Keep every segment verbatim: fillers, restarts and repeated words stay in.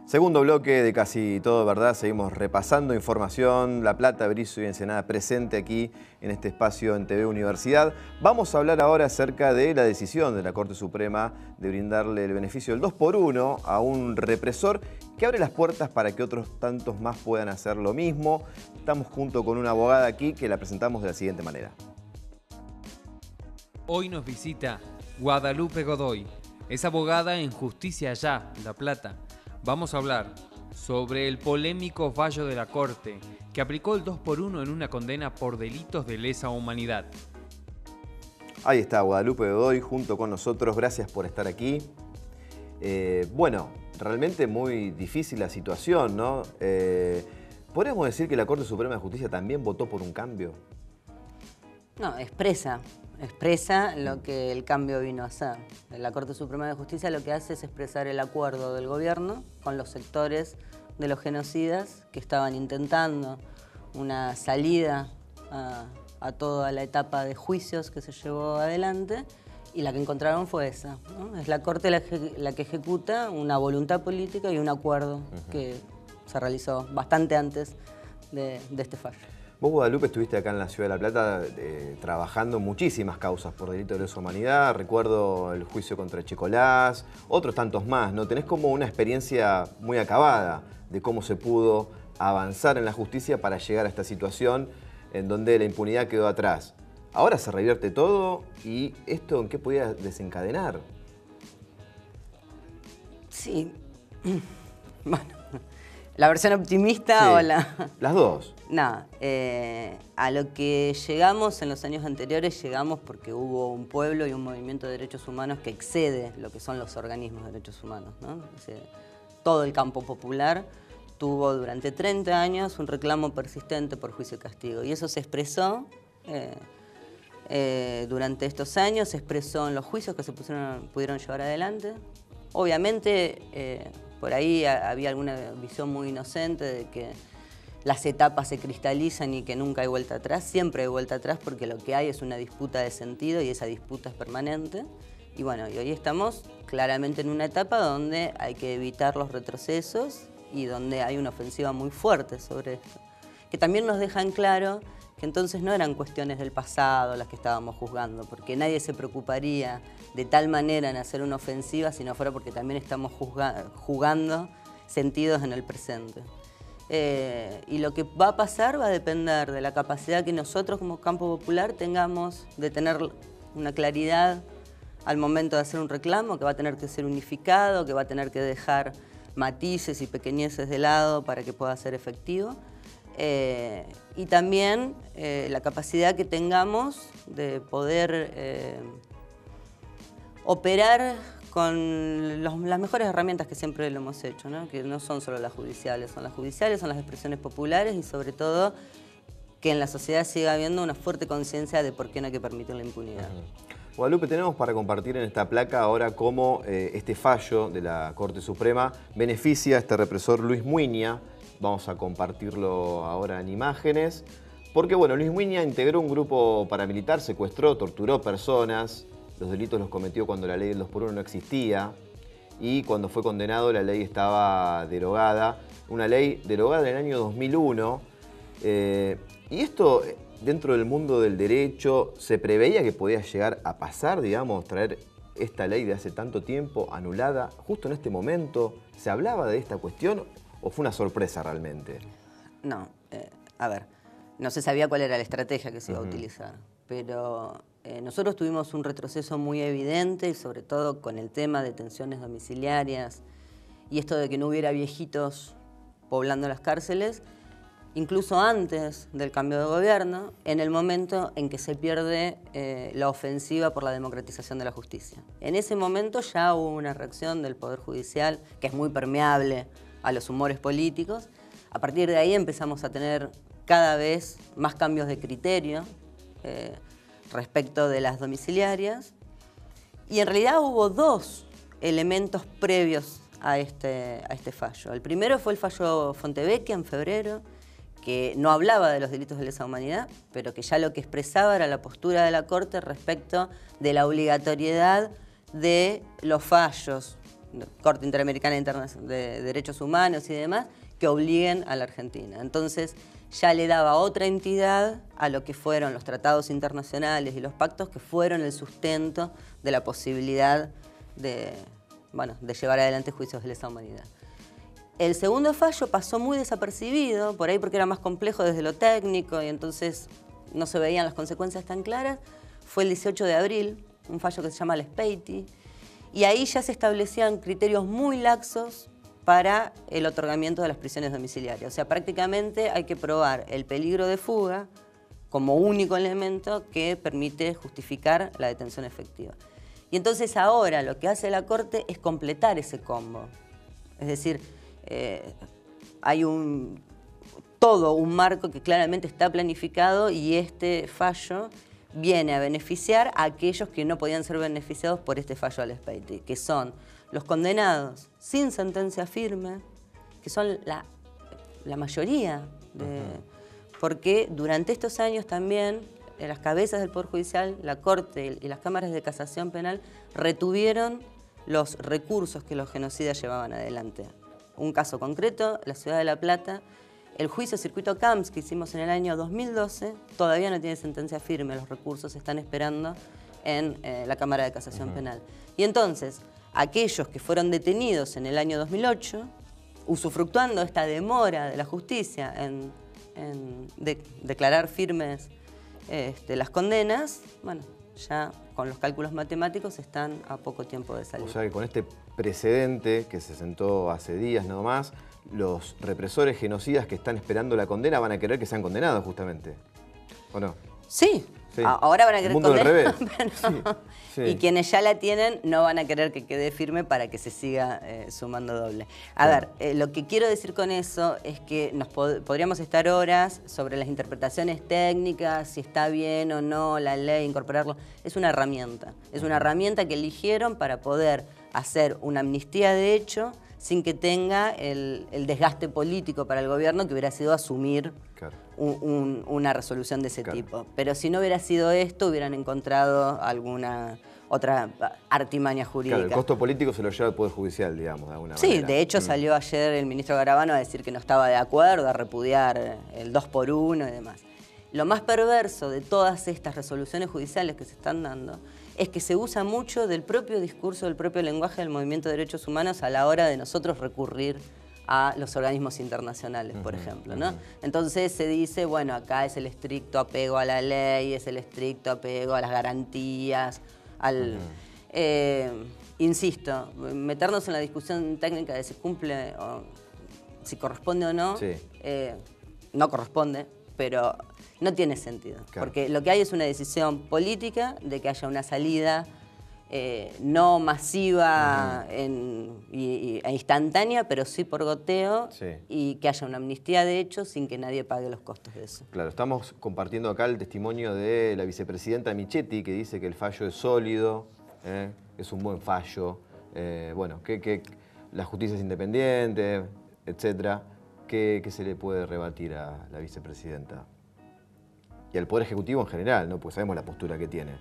Segundo bloque de Casi Todo Verdad, seguimos repasando información, La Plata, Berizo y Ensenada presente aquí en este espacio en T V Universidad. Vamos a hablar ahora acerca de la decisión de la Corte Suprema de brindarle el beneficio del dos por uno a un represor que abre las puertas para que otros tantos más puedan hacer lo mismo. Estamos junto con una abogada aquí que la presentamos de la siguiente manera. Hoy nos visita Guadalupe Godoy, es abogada en Justicia Allá, La Plata. Vamos a hablar sobre el polémico fallo de la Corte que aplicó el dos por uno en una condena por delitos de lesa humanidad. Ahí está Guadalupe Godoy junto con nosotros, gracias por estar aquí. Eh, bueno, realmente muy difícil la situación, ¿no? Eh, ¿Podríamos decir que la Corte Suprema de Justicia también votó por un cambio? No, expresa, expresa lo que el cambio vino a hacer. La Corte Suprema de Justicia lo que hace es expresar el acuerdo del gobierno con los sectores de los genocidas que estaban intentando una salida a, a toda la etapa de juicios que se llevó adelante, y la que encontraron fue esa, ¿no? Es la Corte la, la que ejecuta una voluntad política y un acuerdo uh-huh. que se realizó bastante antes de, de este fallo. Vos, Guadalupe, estuviste acá en la Ciudad de La Plata eh, trabajando muchísimas causas por delito de lesa humanidad. Recuerdo el juicio contra Chicolás, otros tantos más, ¿no? Tenés como una experiencia muy acabada de cómo se pudo avanzar en la justicia para llegar a esta situación en donde la impunidad quedó atrás. Ahora se revierte todo, y ¿esto en qué podía desencadenar? Sí, bueno, ¿la versión optimista sí, o la...? Las dos. No, eh, a lo que llegamos en los años anteriores, llegamos porque hubo un pueblo y un movimiento de derechos humanos que excede lo que son los organismos de derechos humanos, ¿no? O sea, todo el campo popular tuvo durante treinta años un reclamo persistente por juicio y castigo, y eso se expresó eh, eh, durante estos años, se expresó en los juicios que se pusieron, pudieron llevar adelante. Obviamente, eh, por ahí había alguna visión muy inocente de que las etapas se cristalizan y que nunca hay vuelta atrás. Siempre hay vuelta atrás porque lo que hay es una disputa de sentido y esa disputa es permanente. Y bueno, y hoy estamos claramente en una etapa donde hay que evitar los retrocesos y donde hay una ofensiva muy fuerte sobre esto, que también nos deja en claro que entonces no eran cuestiones del pasado las que estábamos juzgando, porque nadie se preocuparía de tal manera en hacer una ofensiva si no fuera porque también estamos jugando sentidos en el presente. Eh, y lo que va a pasar va a depender de la capacidad que nosotros como campo popular tengamos de tener una claridad al momento de hacer un reclamo, que va a tener que ser unificado, que va a tener que dejar matices y pequeñeces de lado para que pueda ser efectivo. Eh, y también eh, la capacidad que tengamos de poder eh, operar con los, las mejores herramientas que siempre lo hemos hecho, ¿no? Que no son solo las judiciales, son las judiciales, son las expresiones populares, y sobre todo que en la sociedad siga habiendo una fuerte conciencia de por qué no hay que permitir la impunidad. Uh-huh. Guadalupe, tenemos para compartir en esta placa ahora cómo eh, este fallo de la Corte Suprema beneficia a este represor Luis Muiña. Vamos a compartirlo ahora en imágenes, porque bueno, Luis Muiña integró un grupo paramilitar, secuestró, torturó personas. Los delitos los cometió cuando la ley del dos por uno no existía, y cuando fue condenado la ley estaba derogada, una ley derogada en el año dos mil uno. Eh, y esto, dentro del mundo del derecho, ¿se preveía que podía llegar a pasar, digamos, traer esta ley de hace tanto tiempo anulada justo en este momento? ¿Se hablaba de esta cuestión o fue una sorpresa realmente? No, eh, a ver, no se sabía cuál era la estrategia que se iba uh-huh. a utilizar, pero eh, nosotros tuvimos un retroceso muy evidente, y sobre todo con el tema de detenciones domiciliarias y esto de que no hubiera viejitos poblando las cárceles, incluso antes del cambio de gobierno, en el momento en que se pierde eh, la ofensiva por la democratización de la justicia. En ese momento ya hubo una reacción del Poder Judicial, que es muy permeable a los humores políticos. A partir de ahí empezamos a tener cada vez más cambios de criterio eh, respecto de las domiciliarias, y en realidad hubo dos elementos previos a este, a este fallo. El primero fue el fallo Fontevecchia en febrero, que no hablaba de los delitos de lesa humanidad, pero que ya lo que expresaba era la postura de la Corte respecto de la obligatoriedad de los fallos Corte Interamericana de Derechos Humanos y demás, que obliguen a la Argentina. Entonces ya le daba otra entidad a lo que fueron los tratados internacionales y los pactos que fueron el sustento de la posibilidad de, bueno, de llevar adelante juicios de lesa humanidad. El segundo fallo pasó muy desapercibido, por ahí porque era más complejo desde lo técnico y entonces no se veían las consecuencias tan claras. Fue el dieciocho de abril, un fallo que se llama Lespeity, y ahí ya se establecían criterios muy laxos para el otorgamiento de las prisiones domiciliarias. O sea, prácticamente hay que probar el peligro de fuga como único elemento que permite justificar la detención efectiva. Y entonces ahora lo que hace la Corte es completar ese combo. Es decir, eh, hay un, todo un marco que claramente está planificado y este fallo viene a beneficiar a aquellos que no podían ser beneficiados por este fallo al Lespeity, que son los condenados sin sentencia firme, que son la, la mayoría, de, uh-huh. porque durante estos años también las cabezas del Poder Judicial, la Corte y las cámaras de casación penal retuvieron los recursos que los genocidas llevaban adelante. Un caso concreto, la ciudad de La Plata, el juicio circuito Camps que hicimos en el año dos mil doce todavía no tiene sentencia firme, los recursos se están esperando en eh, la Cámara de Casación uh-huh. Penal. Y entonces, aquellos que fueron detenidos en el año dos mil ocho, usufructuando esta demora de la justicia en, en de, declarar firmes este, las condenas, bueno, ya con los cálculos matemáticos están a poco tiempo de salir. O sea que con este precedente que se sentó hace días nada más, los represores genocidas que están esperando la condena van a querer que sean condenados justamente, ¿o no? Sí, sí. Ahora van a querer condenar, pero sí, sí. Y quienes ya la tienen no van a querer que quede firme para que se siga eh, sumando doble. A claro. ver, eh, lo que quiero decir con eso es que nos pod podríamos estar horas sobre las interpretaciones técnicas, si está bien o no la ley, incorporarlo. Es una herramienta, es una herramienta que eligieron para poder hacer una amnistía de hecho sin que tenga el, el desgaste político para el gobierno que hubiera sido asumir claro. un, un, una resolución de ese claro. tipo. Pero si no hubiera sido esto, hubieran encontrado alguna otra artimaña jurídica. Claro, el costo político se lo lleva el Poder Judicial, digamos, de alguna sí, manera. Sí, de hecho mm. salió ayer el ministro Garabano a decir que no estaba de acuerdo, a repudiar el dos por uno y demás. Lo más perverso de todas estas resoluciones judiciales que se están dando es que se usa mucho del propio discurso, del propio lenguaje del movimiento de derechos humanos a la hora de nosotros recurrir a los organismos internacionales, por uh-huh, ejemplo, ¿no? Uh-huh. Entonces se dice, bueno, acá es el estricto apego a la ley, es el estricto apego a las garantías, al... Uh-huh. eh, insisto, meternos en la discusión técnica de si cumple o si corresponde o no, sí. eh, no corresponde, pero no tiene sentido. Claro. Porque lo que hay es una decisión política de que haya una salida eh, no masiva uh-huh. en, y, y, e instantánea, pero sí por goteo, sí. y que haya una amnistía de hecho sin que nadie pague los costos de eso. Claro, estamos compartiendo acá el testimonio de la vicepresidenta Michetti, que dice que el fallo es sólido, eh, es un buen fallo, eh, bueno, que, que la justicia es independiente, etcétera. ¿Qué, ¿Qué se le puede rebatir a la vicepresidenta? Y al Poder Ejecutivo en general, ¿no? Pues sabemos la postura que tiene.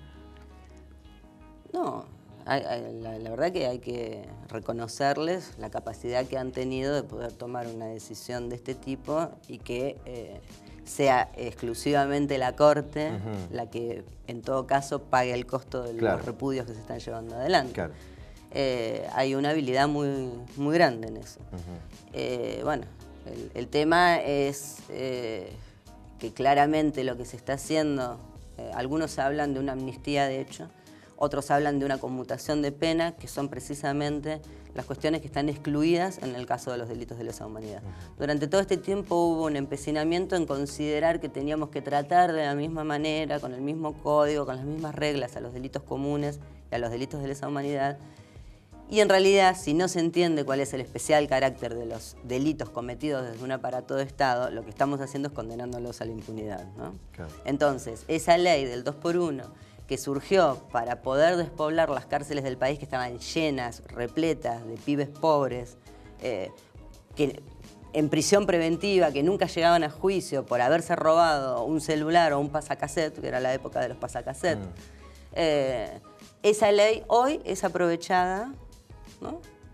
No, hay, hay, la, la verdad que hay que reconocerles la capacidad que han tenido de poder tomar una decisión de este tipo y que eh, sea exclusivamente la Corte uh-huh. la que en todo caso pague el costo de claro. los repudios que se están llevando adelante. Claro. Eh, hay una habilidad muy, muy grande en eso. Uh-huh. eh, bueno, el, el tema es... Eh, que claramente lo que se está haciendo, eh, algunos hablan de una amnistía de hecho, otros hablan de una conmutación de pena, que son precisamente las cuestiones que están excluidas en el caso de los delitos de lesa humanidad. Durante todo este tiempo hubo un empecinamiento en considerar que teníamos que tratar de la misma manera, con el mismo código, con las mismas reglas a los delitos comunes y a los delitos de lesa humanidad. Y en realidad, si no se entiende cuál es el especial carácter de los delitos cometidos desde un aparato de Estado, lo que estamos haciendo es condenándolos a la impunidad, ¿no? Claro. Entonces, esa ley del dos por uno, que surgió para poder despoblar las cárceles del país que estaban llenas, repletas de pibes pobres, eh, que en prisión preventiva, que nunca llegaban a juicio por haberse robado un celular o un pasacassette, que era la época de los pasacassettes, mm. eh, esa ley hoy es aprovechada, ¿no?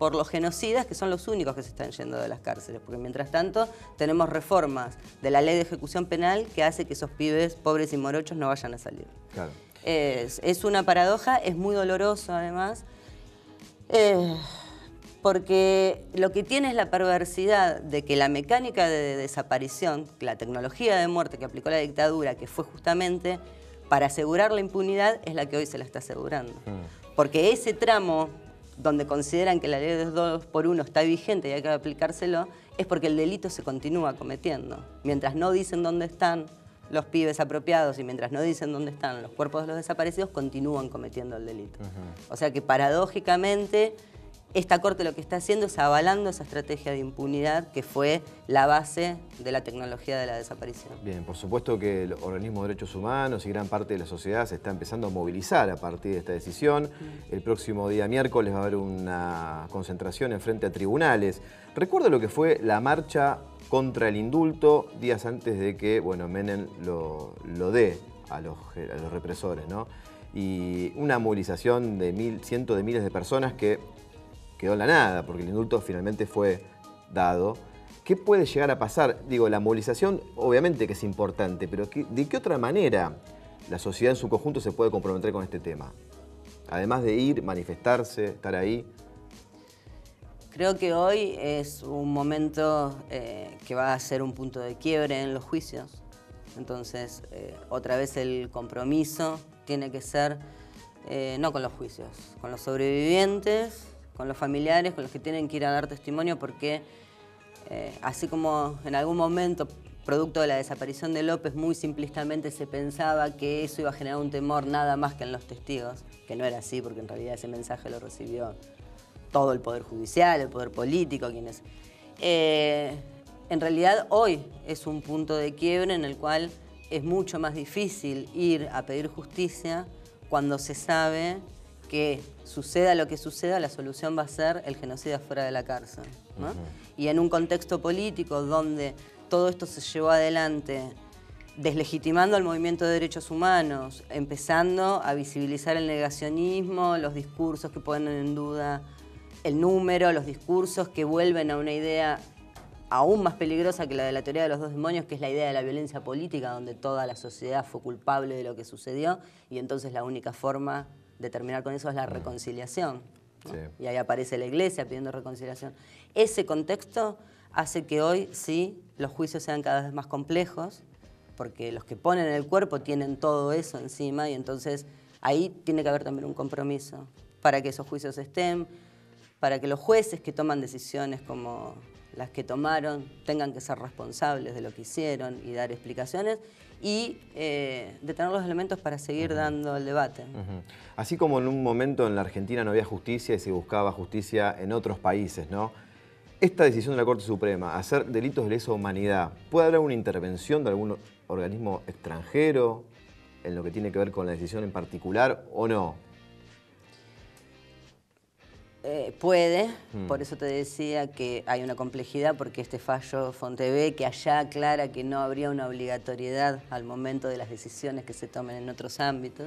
por los genocidas, que son los únicos que se están yendo de las cárceles, porque mientras tanto tenemos reformas de la ley de ejecución penal que hace que esos pibes pobres y morochos no vayan a salir. Claro. Es, es una paradoja, es muy doloroso además, eh, porque lo que tiene es la perversidad de que la mecánica de desaparición, la tecnología de muerte que aplicó la dictadura, que fue justamente para asegurar la impunidad, es la que hoy se la está asegurando. Mm. Porque ese tramo donde consideran que la ley de dos por uno está vigente y hay que aplicárselo, es porque el delito se continúa cometiendo. Mientras no dicen dónde están los pibes apropiados y mientras no dicen dónde están los cuerpos de los desaparecidos, continúan cometiendo el delito. Uh-huh. O sea que paradójicamente esta Corte lo que está haciendo es avalando esa estrategia de impunidad que fue la base de la tecnología de la desaparición. Bien, por supuesto que el organismo de derechos humanos y gran parte de la sociedad se está empezando a movilizar a partir de esta decisión. El próximo día miércoles va a haber una concentración en frente a tribunales. Recuerdo lo que fue la marcha contra el indulto días antes de que, bueno, Menem lo, lo dé a los, a los represores, ¿no? Y una movilización de mil, cientos de miles de personas que quedó en la nada, porque el indulto finalmente fue dado. ¿Qué puede llegar a pasar? Digo, la movilización obviamente que es importante, pero ¿de qué otra manera la sociedad en su conjunto se puede comprometer con este tema? Además de ir, manifestarse, estar ahí. Creo que hoy es un momento eh, que va a ser un punto de quiebre en los juicios. Entonces, eh, otra vez el compromiso tiene que ser, eh, no con los juicios, con los sobrevivientes, con los familiares, con los que tienen que ir a dar testimonio, porque eh, así como en algún momento, producto de la desaparición de López, muy simplistamente se pensaba que eso iba a generar un temor nada más que en los testigos, que no era así, porque en realidad ese mensaje lo recibió todo el Poder Judicial, el Poder Político, quienes... Eh, en realidad hoy es un punto de quiebre en el cual es mucho más difícil ir a pedir justicia cuando se sabe que suceda lo que suceda, la solución va a ser el genocida fuera de la cárcel, ¿no? Uh-huh. Y en un contexto político donde todo esto se llevó adelante deslegitimando al movimiento de derechos humanos, empezando a visibilizar el negacionismo, los discursos que ponen en duda el número, los discursos que vuelven a una idea aún más peligrosa que la de la teoría de los dos demonios, que es la idea de la violencia política, donde toda la sociedad fue culpable de lo que sucedió, y entonces la única forma de terminar con eso es la reconciliación, ¿no? Sí. Y ahí aparece la iglesia pidiendo reconciliación. Ese contexto hace que hoy sí los juicios sean cada vez más complejos, porque los que ponen el cuerpo tienen todo eso encima, y entonces ahí tiene que haber también un compromiso para que esos juicios estén, para que los jueces que toman decisiones como las que tomaron tengan que ser responsables de lo que hicieron y dar explicaciones, y eh, de tener los elementos para seguir uh-huh. dando el debate. Uh-huh. Así como en un momento en la Argentina no había justicia y se buscaba justicia en otros países, ¿no? Esta decisión de la Corte Suprema, hacer delitos de lesa humanidad, ¿puede haber una intervención de algún organismo extranjero en lo que tiene que ver con la decisión en particular o no? Eh, puede, mm. por eso te decía que hay una complejidad, porque este fallo Fontevecchia que allá aclara que no habría una obligatoriedad al momento de las decisiones que se tomen en otros ámbitos,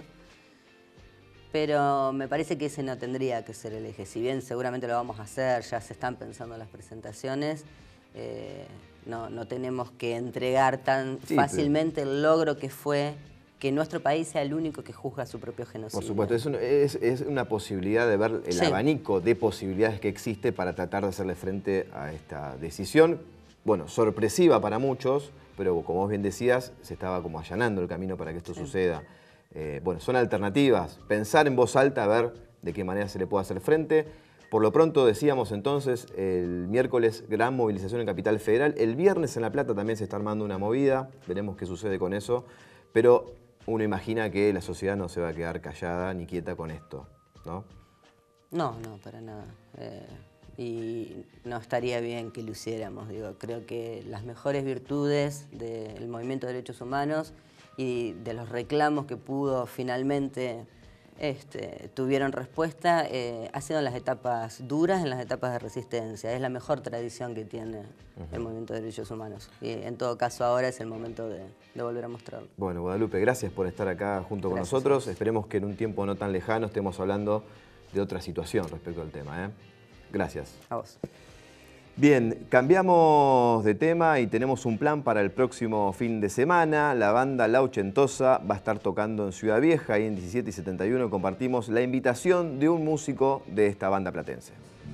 pero me parece que ese no tendría que ser el eje. Si bien seguramente lo vamos a hacer, ya se están pensando las presentaciones, eh, no, no tenemos que entregar tan sí, fácilmente pero... el logro que fue que nuestro país sea el único que juzga su propio genocidio. Por supuesto, es, un, es, es una posibilidad de ver el sí. abanico de posibilidades que existe para tratar de hacerle frente a esta decisión. Bueno, sorpresiva para muchos, pero como vos bien decías, se estaba como allanando el camino para que esto sí. suceda. Eh, bueno, son alternativas. Pensar en voz alta a ver de qué manera se le puede hacer frente. Por lo pronto decíamos entonces, el miércoles gran movilización en Capital Federal. El viernes en La Plata también se está armando una movida. Veremos qué sucede con eso. Pero uno imagina que la sociedad no se va a quedar callada ni quieta con esto, ¿no? No, no, para nada. Eh, y no estaría bien que lo hiciéramos. Digo, creo que las mejores virtudes del movimiento de derechos humanos y de los reclamos que pudo finalmente este, tuvieron respuesta eh, ha sido en las etapas duras, en las etapas de resistencia. Es la mejor tradición que tiene uh-huh. el movimiento de derechos humanos. Y en todo caso ahora es el momento de, de volver a mostrarlo. Bueno, Guadalupe, gracias por estar acá junto con gracias nosotros. Esperemos que en un tiempo no tan lejano estemos hablando de otra situación respecto al tema, ¿eh? Gracias. A vos. Bien, cambiamos de tema y tenemos un plan para el próximo fin de semana. La banda La Ochentosa va a estar tocando en Ciudad Vieja y en diecisiete y setenta y uno compartimos la invitación de un músico de esta banda platense.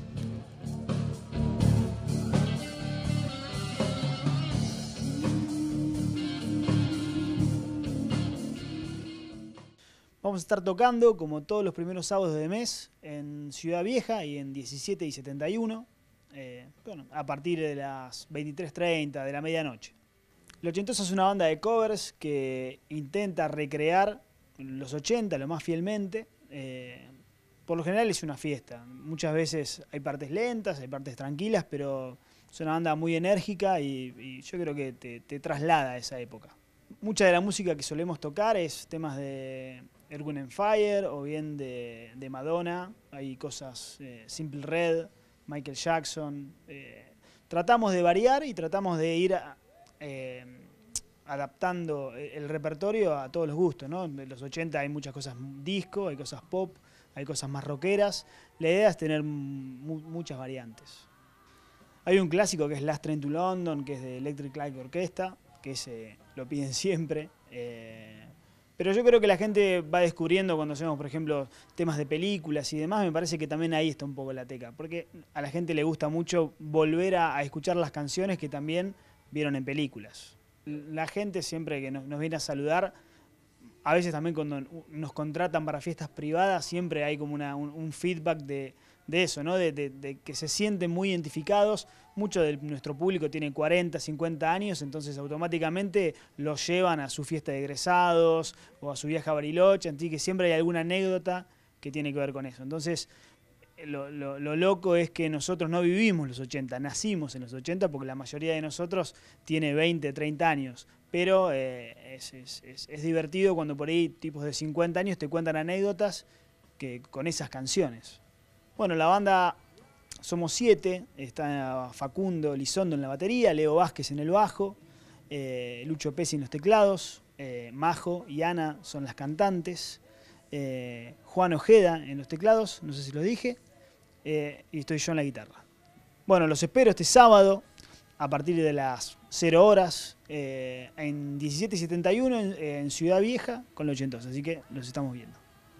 Vamos a estar tocando, como todos los primeros sábados de mes, en Ciudad Vieja y en diecisiete y setenta y uno. Eh, bueno, a partir de las veintitrés treinta, de la medianoche. La Ochentosa es una banda de covers que intenta recrear los ochenta lo más fielmente. Eh, por lo general es una fiesta. Muchas veces hay partes lentas, hay partes tranquilas, pero es una banda muy enérgica y, y yo creo que te, te traslada a esa época. Mucha de la música que solemos tocar es temas de Earth, Wind and Fire o bien de, de Madonna. Hay cosas, eh, Simple Red, Michael Jackson. Eh, tratamos de variar y tratamos de ir a, eh, adaptando el repertorio a todos los gustos, ¿no? En los ochenta hay muchas cosas disco, hay cosas pop, hay cosas más rockeras. La idea es tener mu muchas variantes. Hay un clásico que es Last Train to London, que es de Electric Light Orchestra, que ese lo piden siempre. Eh, Pero yo creo que la gente va descubriendo cuando hacemos, por ejemplo, temas de películas y demás, me parece que también ahí está un poco la teca, porque a la gente le gusta mucho volver a, a escuchar las canciones que también vieron en películas. La gente siempre que nos, nos viene a saludar, a veces también cuando nos contratan para fiestas privadas, siempre hay como una, un, un feedback de, de eso, ¿no? De, de, de que se sienten muy identificados. Mucho de nuestro público tiene cuarenta, cincuenta años, entonces automáticamente los llevan a su fiesta de egresados o a su viaje a Bariloche, así que siempre hay alguna anécdota que tiene que ver con eso. Entonces, lo, lo, lo loco es que nosotros no vivimos los ochenta, nacimos en los ochenta porque la mayoría de nosotros tiene veinte, treinta años, pero eh, es, es, es, es divertido cuando por ahí tipos de cincuenta años te cuentan anécdotas que, con esas canciones. Bueno, la banda... Somos siete, está Facundo Lizondo en la batería, Leo Vázquez en el bajo, eh, Lucho Pesi en los teclados, eh, Majo y Ana son las cantantes, eh, Juan Ojeda en los teclados, no sé si lo dije, eh, y estoy yo en la guitarra. Bueno, los espero este sábado a partir de las cero horas eh, en diecisiete y setenta y uno en, en Ciudad Vieja con los Ochentosa, así que los estamos viendo.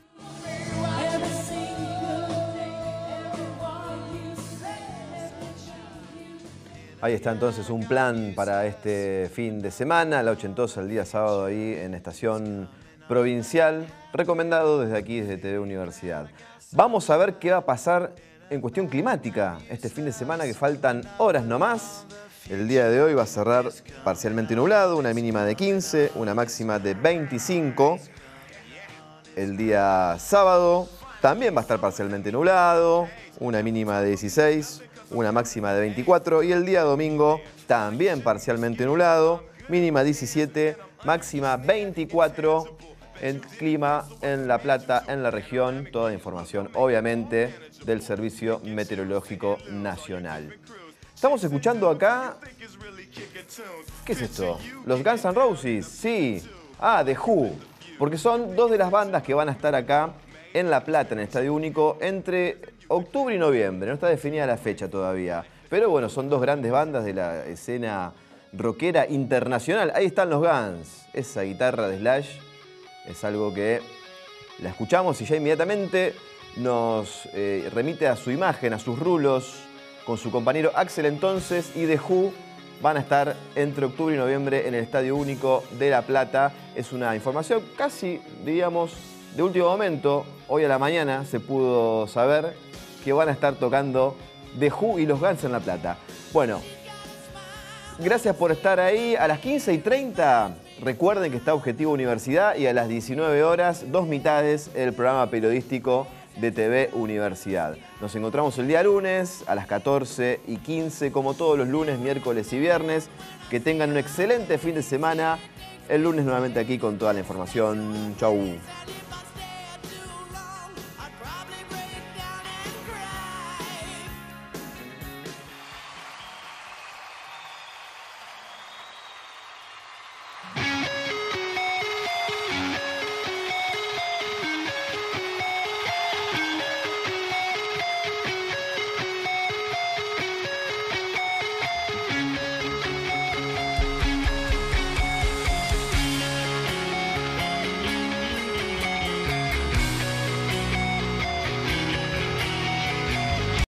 Ahí está entonces un plan para este fin de semana, La Ochentosa el día sábado ahí en Estación Provincial, recomendado desde aquí, desde T V Universidad. Vamos a ver qué va a pasar en cuestión climática este fin de semana, que faltan horas nomás. El día de hoy va a cerrar parcialmente nublado, una mínima de quince, una máxima de veinticinco. El día sábado también va a estar parcialmente nublado, una mínima de dieciséis, una máxima de veinticuatro, y el día domingo también parcialmente nublado, mínima diecisiete, máxima veinticuatro. El clima en La Plata, en la región, toda la información obviamente del Servicio Meteorológico Nacional. Estamos escuchando acá, ¿qué es esto? ¿Los Guns N' Roses? Sí, ah, The Who, porque son dos de las bandas que van a estar acá en La Plata, en el Estadio Único, entre octubre y noviembre. No está definida la fecha todavía. Pero bueno, son dos grandes bandas de la escena rockera internacional. Ahí están los Guns. Esa guitarra de Slash es algo que la escuchamos y ya inmediatamente nos eh, remite a su imagen, a sus rulos, con su compañero Axel entonces, y The Who van a estar entre octubre y noviembre en el Estadio Único de La Plata. Es una información casi, diríamos, de último momento. Hoy a la mañana se pudo saber que van a estar tocando The Who y los Guns en La Plata. Bueno, gracias por estar ahí. A las quince y treinta, recuerden que está Objetivo Universidad, y a las diecinueve horas, dos mitades, el programa periodístico de T V Universidad. Nos encontramos el día lunes a las catorce y quince, como todos los lunes, miércoles y viernes. Que tengan un excelente fin de semana. El lunes nuevamente aquí con toda la información. Chau.